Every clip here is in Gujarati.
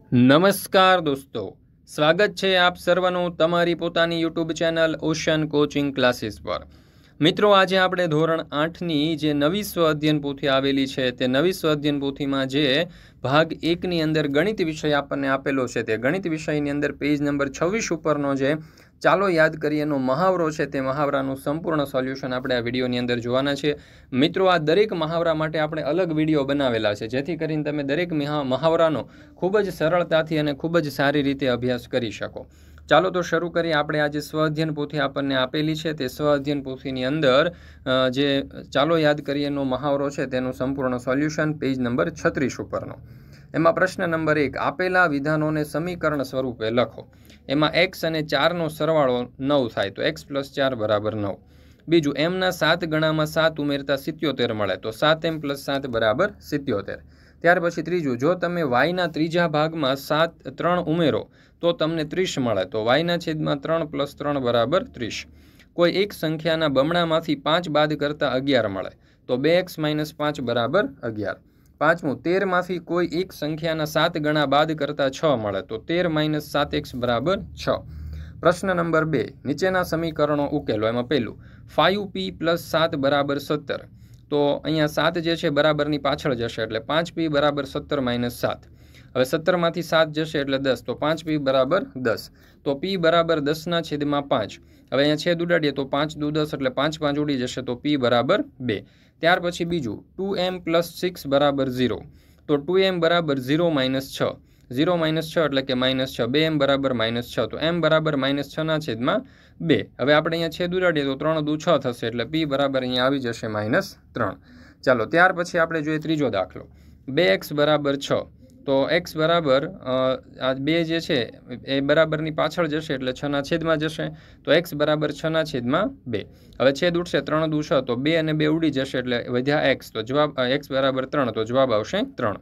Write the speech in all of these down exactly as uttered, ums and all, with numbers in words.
નમસ્કાર દોસ્તો, સ્વાગત છે આપ સર્વનું તમારી પોતાની YouTube channel ocean coaching classes પર। મિત્રો, આજે આપણે ધોરણ આઠની જે નવી સ્વ અધ્યયન પોથી આવેલી છે તે નવી સ્વ અધ્યયન પોથીમાં જે ભાગ એકની અંદર ગણિત વિષય આપણને આપેલો છે તે ગણિત વિષયની અંદર પેજ નંબર છવ્વીસ ઉપરનો જે ચાલો યાદ કરીએનો મહાવરો છે તે મહાવરાનું સંપૂર્ણ સોલ્યુશન આપણે આ વિડીયોની અંદર જોવાના છે। મિત્રો, આ દરેક મહાવરા માટે આપણે અલગ વિડીયો બનાવેલા છે જેથી કરીને તમે દરેક મહાવરાનો ખૂબ જ સરળતાથી અને ખૂબ જ સારી રીતે અભ્યાસ કરી શકો। ચાલો તો શરૂ કરીએ। આપણે આજે સ્વ અધ્યયન પોથી આપણને આપેલી છે તે સ્વ અધ્યયન પોથીની અંદર જે ચાલો યાદ કરીએનો મહાવરો છે તેનું સંપૂર્ણ સોલ્યુશન પેજ નંબર છત્રીસ ઉપરનો। એમાં પ્રશ્ન નંબર એક, આપેલા વિધાનોને સમીકરણ સ્વરૂપે લખો। એમાં એક્સ અને ચારનો સરવાળો નવ થાય તો એક્સ પ્લસ ચાર બરાબર નવ। બીજું, એમના સાત ગણામાં સાત ઉમેરતા સિત્યોતેર મળે તો સાત એમ પ્લસ સાત બરાબર સિત્યોતેર। ત્યાર પછી ત્રીજું, જો તમે વાયના ત્રીજા ભાગમાં સાત ત્રણ ઉમેરો તો તમને ત્રીસ મળે તો વાયના છેદમાં ત્રણ પ્લસ ત્રણ બરાબર ત્રીસ। કોઈ એક સંખ્યાના બમણામાંથી પાંચ બાદ કરતાં અગિયાર મળે તો બે એક્સ માઇનસ પાંચ બરાબર અગિયાર। પાંચમું, તેરમાંથી કોઈ એક સંખ્યાના સાત ગણા બાદ કરતાં છ મળે તો તેર માઇનસ સાત એક્સ બરાબર છ। પ્રશ્ન નંબર બે, નીચેના સમીકરણો ઉકેલો। એમાં પહેલું, ફાઇવ પી પ્લસ સાત બરાબર સત્તર તો અહીંયા સાત જે છે બરાબરની પાછળ જશે એટલે પાંચ પી બરાબર સત્તર માઇનસ સાત। હવે સત્તરમાંથી સાત જશે એટલે દસ તો પાંચ પી બરાબર દસ તો પી બરાબર દસના છેદમાં પાંચ। હવે અહીંયા છેદ ઉડાડીએ તો પાંચ દુ દસ એટલે પાંચ પાંચ ઉડી જશે તો પી બરાબર બે। ત્યાર પછી બીજું, ટુ એમ પ્લસ સિક્સ બરાબર ઝીરો તો ટુ એમ બરાબર ઝીરો માઇનસ છ। ઝીરો માઇનસ છ એટલે કે માઇનસ છ। બે એમ બરાબર માઇનસ છ તો એમ બરાબર માઇનસ છના છેદમાં બે। હવે આપણે અહીંયા છેદ ઉડાડીએ તો ત્રણ દુ છ થશે એટલે પી બરાબર અહીંયા આવી જશે માઇનસ ત્રણ। ચાલો, ત્યાર પછી આપણે જોઈએ ત્રીજો દાખલો, બે એક્સ બરાબર છ તો એક્સ બરાબર આ બે જે છે એ બરાબરની પાછળ જશે એટલે છના છેદમાં જશે તો એક્સ બરાબર છના છેદમાં બે। હવે છેદ ઉઠશે ત્રણ દુ છ તો બે અને બે ઉડી જશે એટલે વધ્યા એક્સ તો જવાબ એક્સ બરાબર ત્રણ તો જવાબ આવશે ત્રણ।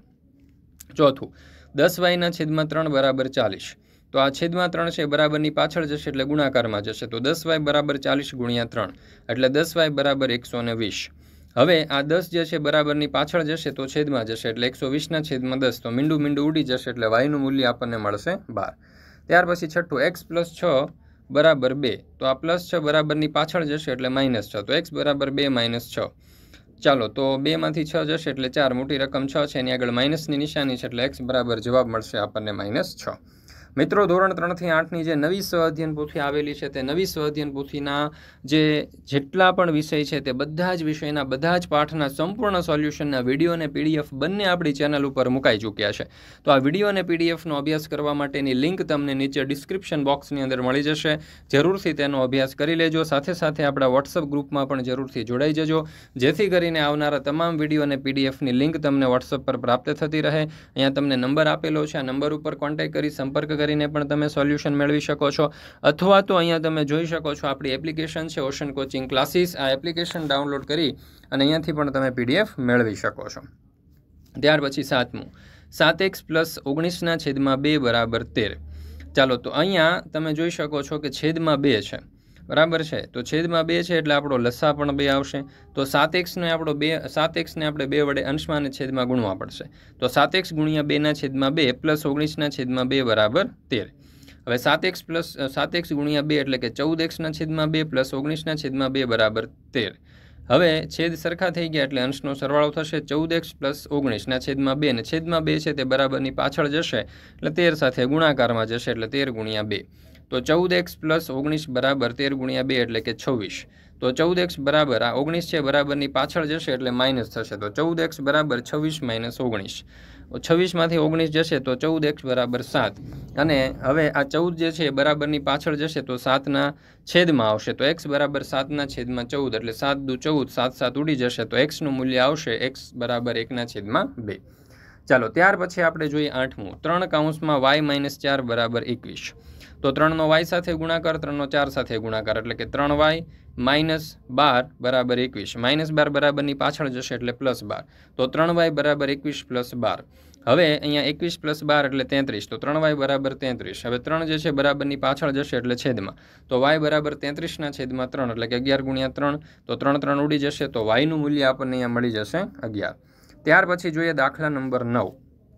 ચોથું, દસ વાયના છેદમાં ત્રણ બરાબર ચાલીસ તો આ છેદમાં ત્રણ છે બરાબરની પાછળ જશે એટલે ગુણાકારમાં જશે તો દસ વાય બરાબર ચાલીસ ગુણ્યા ત્રણ એટલે દસ વાય બરાબર એકસો ને વીસ। હવે આ દસ જે છે બરાબરની પાછળ જશે તો છેદમાં જશે એટલે એકસો વીસના છેદમાં દસ તો મીંડું મીંડું ઉડી જશે એટલે વાયનું મૂલ્ય આપણને મળશે બાર। ત્યાર પછી છઠ્ઠું, એક્સ પ્લસ છ બરાબર બે તો આ પ્લસ છ બરાબરની પાછળ જશે એટલે માઇનસ છ તો એક્સ બરાબર બે માઇનસ છ। ચાલો તો બેમાંથી છ જશે એટલે ચાર, મોટી રકમ છ છે એની આગળ માઇનસની નિશાની છે એટલે એક્સ બરાબર જવાબ મળશે આપણને માઇનસ છ। મિત્રો, ધોરણ ત્રણથી આઠની જે નવી સ્વ અધ્યયન પોથી આવેલી છે તે નવી સ્વ અધ્યયન પોથીના જે જેટલા પણ વિષય છે તે બધા જ વિષયના બધા જ પાઠના સંપૂર્ણ સોલ્યુશનના વિડીયો અને પીડીએફ બંને આપણી ચેનલ ઉપર મુકાઈ ચૂક્યા છે। તો આ વિડીયો અને પીડીએફનો અભ્યાસ કરવા માટેની લિંક તમને નીચે ડિસ્ક્રિપ્શન બોક્સની અંદર મળી જશે। જરૂરથી તેનો અભ્યાસ કરી લેજો। સાથે સાથે આપણા વોટ્સઅપ ગ્રુપમાં પણ જરૂરથી જોડાઈ જજો જેથી કરીને આવનારા તમામ વિડીયો અને પીડીએફની લિંક તમને વોટ્સઅપ પર પ્રાપ્ત થતી રહે। અહીંયા તમને નંબર આપેલો છે, આ નંબર ઉપર કોન્ટેક્ટ કરી સંપર્ક કરીને પણ તમે સોલ્યુશન મેળવી શકો છો અથવા તો અહીંયા તમે જોઈ શકો છો આપણી એપ્લિકેશન છે ઓશન કોચિંગ ક્લાસીસ। આ એપ્લિકેશન ડાઉનલોડ કરી અને અહીંયાથી પણ તમે પીડીએફ મેળવી શકો છો। ત્યાર પછી સાતમું, સાત એક્સ પ્લસ ઓગણીસના છેદમાં બે બરાબર તેર। ચાલો તો અહીંયા તમે જોઈ શકો છો કે છેદમાં બે છે બરાબર છે તો છેદમાં બે છે એટલે આપણો લસા પણ બે આવશે તો સાત એક્સને આપણો બે સાત એક્સને આપણે બે વડે અંશમાં અને છેદમાં ગુણવા પડશે તો સાત એક્સ ગુણ્યા બેના છેદમાં બે પ્લસ ઓગણીસના છેદમાં બે બરાબર તેર। હવે સાત એક્સ પ્લસ સાત એક્સ ગુણ્યા બે એટલે કે ચૌદ એક્સના છેદમાં બે પ્લસ ઓગણીસના છેદમાં બે બરાબર તેર। હવે છેદ સરખા થઈ ગયા એટલે અંશનો સરવાળો થશે ચૌદ એક્સ પ્લસ ઓગણીસના છેદમાં બે ને છેદમાં બે છે તે બરાબરની પાછળ જશે એટલે તેર સાથે ગુણાકારમાં જશે એટલે તેર ગુણ્યા બે તો ચૌદ એક્સ પ્લસ ઓગણીસ બરાબર તેર ગુણ્યા બે એટલે કે છવ્વીસ તો ચૌદ એક્સ બરાબર આ ઓગણીસ છે બરાબરની પાછળ જશે એટલે માઇનસ થશે તો ચૌદ એક્સ બરાબર છવ્વીસ માઇનસ ઓગણીસ। છવ્વીસમાંથી ઓગણીસ જશે તો ચૌદ એક્સ બરાબર સાત અને હવે આ ચૌદ જે છે બરાબરની પાછળ જશે તો સાતના છેદમાં આવશે તો એક્સ બરાબર સાતના છેદમાં ચૌદ એટલે સાત દુ ચૌદ સાત સાત ઉડી જશે તો એક્સનું મૂલ્ય આવશે એક્સ બરાબર એકના છેદમાં બે। ચાલો ત્યાર પછી આપણે જોઈએ આઠમું, ત્રણ કાઉન્સમાં વાય માઇનસ ચાર બરાબર એકવીસ તો ત્રણનો વાય સાથે ગુણાકાર ત્રણનો ચાર સાથે ગુણાકાર એટલે કે ત્રણ વાય માઇનસ બાર બરાબર એકવીસ। માઇનસ બાર બરાબરની પાછળ જશે એટલે પ્લસ બાર તો ત્રણ વાય બરાબર એકવીસ પ્લસ બાર। હવે અહીંયા એકવીસ પ્લસ બાર એટલે તેત્રીસ તો ત્રણ વાય બરાબર તેત્રીસ। હવે ત્રણ જે છે બરાબરની પાછળ જશે એટલે છેદમાં તો વાય બરાબર તેત્રીસના છેદમાં ત્રણ એટલે કે અગિયાર ગુણ્યા ત્રણ તો ત્રણ ત્રણ ઉડી જશે તો વાયનું મૂલ્ય આપણને અહીંયા મળી જશે અગિયાર। ત્યાર પછી જોઈએ દાખલા નંબર નવ।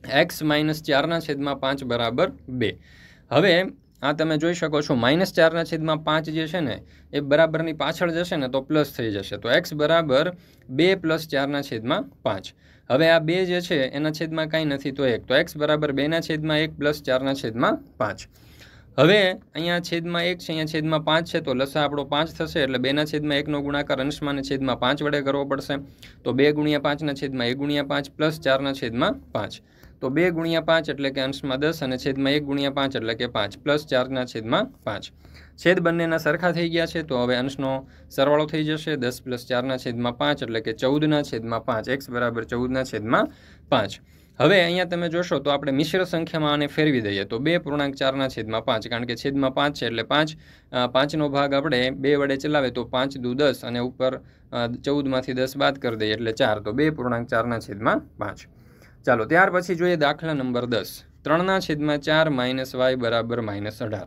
એક્સ માઇનસ ચારના છેદમાં પાંચ બરાબર બે. હવે આ તમે જોઈ શકો છો માઇનસ ચારના છેદમાં પાંચ જે છે ને એ બરાબરની પાછળ જશે ને તો પ્લસ થઈ જશે. તો એક્સ બરાબર બે પ્લસ ચારના છેદમાં પાંચ. હવે આ બે જે છે એના છેદમાં કાંઈ નથી તો એક. તો એક્સ બરાબર બેના છેદમાં એક પ્લસ ચારના છેદમાં પાંચ. હવે અહીંયા છેદમાં એક છે, અહીંયા છેદમાં પાંચ છે, તો લસા આપણો પાંચ થશે. એટલે બેના છેદમાં એકનો ગુણાકાર અંશમાં અને છેદમાં પાંચ વડે કરવો પડશે. તો બે ગુણ્યા પાંચના છેદમાં એક ગુણ્યા પાંચ પ્લસ ચારના છેદમાં પાંચ. તો બે ગુણ્યા પાંચ એટલે કે અંશમાં દસ અને છેદમાં એક ગુણ્યા પાંચ એટલે કે પાંચ પ્લસ ચારના છેદમાં પાંચ. છેદ બંનેના સરખા થઈ ગયા છે તો હવે અંશનો સરવાળો થઈ જશે. દસ પ્લસ ચારના છેદમાં પાંચ એટલે કે ચૌદના છેદમાં પાંચ. એક્સ બરાબર ચૌદના છેદમાં પાંચ. હવે અહીંયા તમે જોશો તો આપણે મિશ્ર સંખ્યામાં આને ફેરવી દઈએ તો બે પૂર્ણાંક ચારના છેદમાં પાંચ, કારણ કે છેદમાં પાંચ છે એટલે પાંચ પાંચનો ભાગ આપણે બે વડે ચલાવે તો પાંચ દુ દસ અને ઉપર ચૌદમાંથી દસ બાદ કરી દઈએ એટલે ચાર. તો બે પૂર્ણાંક ચારના છેદમાં પાંચ. ચાલો ત્યાર પછી જોઈએ દાખલા નંબર દસ. ત્રણના છેદમાં ચાર માઇનસ વાય બરાબર માઇનસ અઢાર.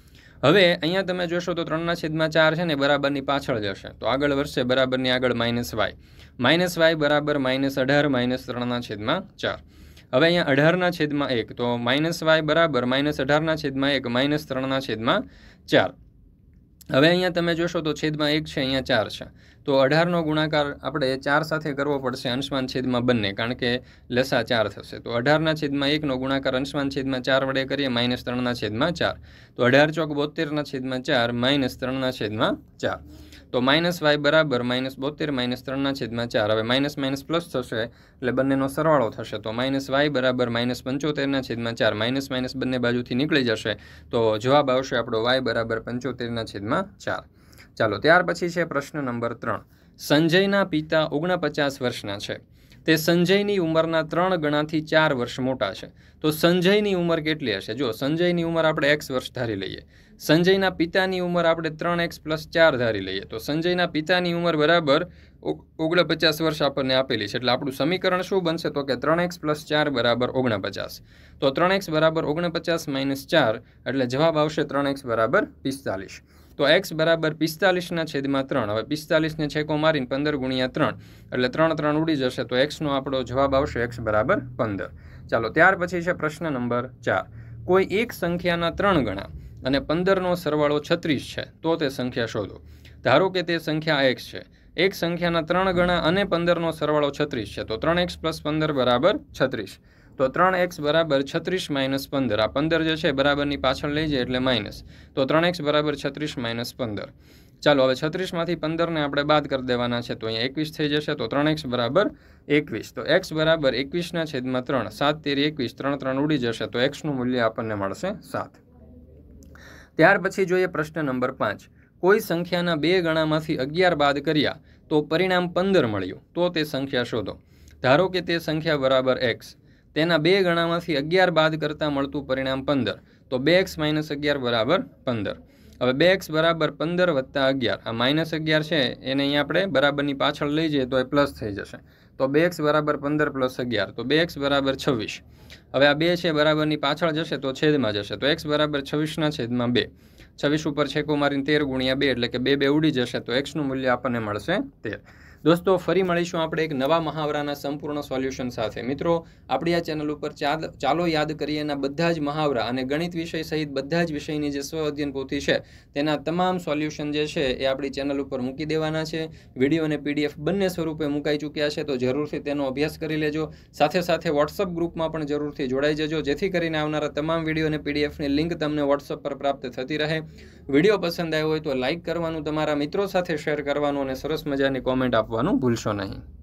હવે અહીંયા તમે જોશો તો ત્રણના છેદમાં ચાર છે ને બરાબરની પાછળ જશે તો આગળ વધશે બરાબરની આગળ માઇનસ વાય. માઇનસ વાય બરાબર માઇનસ અઢાર માઇનસ ત્રણના છેદમાં ચાર. હવે અહીંયા અઢારના છેદમાં એક તો માઇનસ વાય બરાબર માઇનસ અઢારના છેદમાં એક માઇનસ ત્રણના છેદમાં ચાર. હવે અહીંયા તમે જોશો તો છેદમાં એક છે, અહીંયા ચાર છે, તો અઢારનો ગુણાકાર આપણે ચાર સાથે કરવો પડશે અંશમાન છેદમાં બંને, કારણ કે લસા ચાર થશે. તો અઢારના છેદમાં એકનો ગુણાકાર અંશમાન છેદમાં ચાર વડે કરીએ માઇનસ ત્રણના છેદમાં ચાર. તો અઢાર ચોક બોતેરના છેદમાં ચાર માઇનસ ત્રણના છેદમાં ચાર. તો માઇનસ વાય બરાબર માઇનસ બોતેર માઇનસ ત્રણના છેદમાં ચાર. હવે માઇનસ માઇનસ પ્લસ થશે એટલે બંનેનો સરવાળો થશે. તો માઇનસ વાય બરાબર માઇનસ પંચોતેરના છેદમાં ચાર. માઇનસ માઇનસ બંને બાજુથી નીકળી જશે તો જવાબ આવશે આપણો વાય બરાબર પંચોતેરના છેદમાં ચાર. ચાલો ત્યાર પછી છે પ્રશ્ન નંબર ત્રણ. સંજયના પિતા ઓગણપચાસ વર્ષના છે. તે સંજયની ઉંમરના ત્રણ ગણાથી ચાર વર્ષ મોટા છે. તો સંજયની ઉંમર કેટલી હશે? જો સંજયની ઉંમર આપણે એક્સ વર્ષ ધારી લઈએ. સંજયના પિતાની ઉંમર આપણે ત્રણ એક્સ પ્લસ ચાર ધારી લઈએ. તો સંજયના પિતાની ઉંમર બરાબર ઓગણપચાસ વર્ષ આપણને આપેલી છે. એટલે આપણું સમીકરણ શું બનશે તો કે ત્રણ એક્સ પ્લસ ચાર બરાબર ઓગણપચાસ. તો ત્રણ એક્સ બરાબર ઓગણપચાસ માઇનસ ચાર એટલે જવાબ આવશે ત્રણ એક્સ બરાબર પિસ્તાલીસ. તો એક્સ બરાબર પિસ્તાલીસના છેદમાં ત્રણ. હવે પિસ્તાલીસને છેકો મારીને પંદર ગુણ્યા ત્રણ એટલે ત્રણ ત્રણ ઉડી જશે. તો એક્સનો આપણો જવાબ આવશે એક્સ બરાબર પંદર. ચાલો ત્યાર પછી છે પ્રશ્ન નંબર ચાર. કોઈ એક સંખ્યાના ત્રણ ગણા અને પંદરનો સરવાળો છત્રીસ છે તો તે સંખ્યા શોધો. ધારો કે તે સંખ્યા એક્સ છે. એક સંખ્યાના ત્રણ ગણા અને પંદરનો સરવાળો છત્રીસ છે. તો ત્રણ એક્સ પ્લસ પંદર બરાબર છત્રીસ. તો ત્રણ એક્સ બરાબર છત્રીસ માઇનસ પંદર. આ પંદર જે છે બરાબરની પાછળ લઈ જાય એટલે માઇનસ. તો ત્રણ એક્સ બરાબર છત્રીસ માઇનસ પંદર. ચાલો હવે છત્રીસમાંથી પંદરને આપણે બાદ કરી દેવાના છે તો અહીંયા એકવીસ થઈ જશે. તો ત્રણ એક્સ બરાબર એકવીસ. તો એક્સ બરાબર એકવીસના છેદમાં ત્રણ. સાત તેરી એકવીસ, ત્રણ ત્રણ ઉડી જશે. તો એક્સનું મૂલ્ય આપણને મળશે સાત. ત્યાર પછી જોઈએ પ્રશ્ન નંબર પાંચ. કોઈ સંખ્યાના બે ગણામાંથી અગિયાર બાદ કર્યા તો પરિણામ પંદર મળ્યું તો તે સંખ્યા શોધો. ધારો કે તે સંખ્યા બરાબર એક્સ. તેના બે ગણામાંથી અગિયાર બાદ કરતાં મળતું પરિણામ પંદર. તો બે એક્સ માઇનસ અગિયાર બરાબર પંદર. હવે બે એક્સ બરાબર પંદર વત્તા અગિયાર. આ માઇનસ અગિયાર છે એને અહીંયા આપણે બરાબરની પાછળ લઈ જઈએ તો એ પ્લસ થઈ જશે. તો બે એક્સ બરાબર પંદર પ્લસ અગિયાર. તો બે એક્સ બરાબર છવ્વીસ. હવે આ બે છે બરાબરની પાછળ જશે તો છેદમાં જશે. તો એક્સ બરાબર છવ્વીસના છેદમાં બે. છવ્વીસ ઉપર છેકો મારીને તેર ગુણ્યા બે એટલે કે બે બે ઉડી જશે. તો એક્સનું મૂલ્ય આપણને મળશે તેર. દોસ્તો ફરી મળીશું આપણે એક નવા મહાવરાના સંપૂર્ણ સોલ્યુશન સાથે. મિત્રો આપણી આ ચેનલ ઉપર ચાલો યાદ કરીએના બધા જ મહાવરા અને ગણિત વિષય સહિત બધા જ વિષયની જે સ્વ અધ્યયન પોથી છે તેના તમામ સોલ્યુશન જે છે એ આપણી ચેનલ ઉપર મૂકી દેવાના છે. વિડીયો અને પીડીએફ બંને સ્વરૂપે મુકાઈ ચૂક્યા છે તો જરૂરથી તેનો અભ્યાસ કરી લેજો. સાથે સાથે વોટ્સઅપ ગ્રુપમાં પણ જરૂરથી જોડાઈ જજો જેથી કરીને આવનારા તમામ વિડીયો અને પીડીએફની લિંક તમને વોટ્સઅપ પર પ્રાપ્ત થતી રહે. વિડીયો પસંદ આવ્યો હોય તો લાઇક કરવાનું, તમારા મિત્રો સાથે શેર કરવાનું અને સરસ મજાની કોમેન્ટ આપવાનું ભૂલશો નહીં.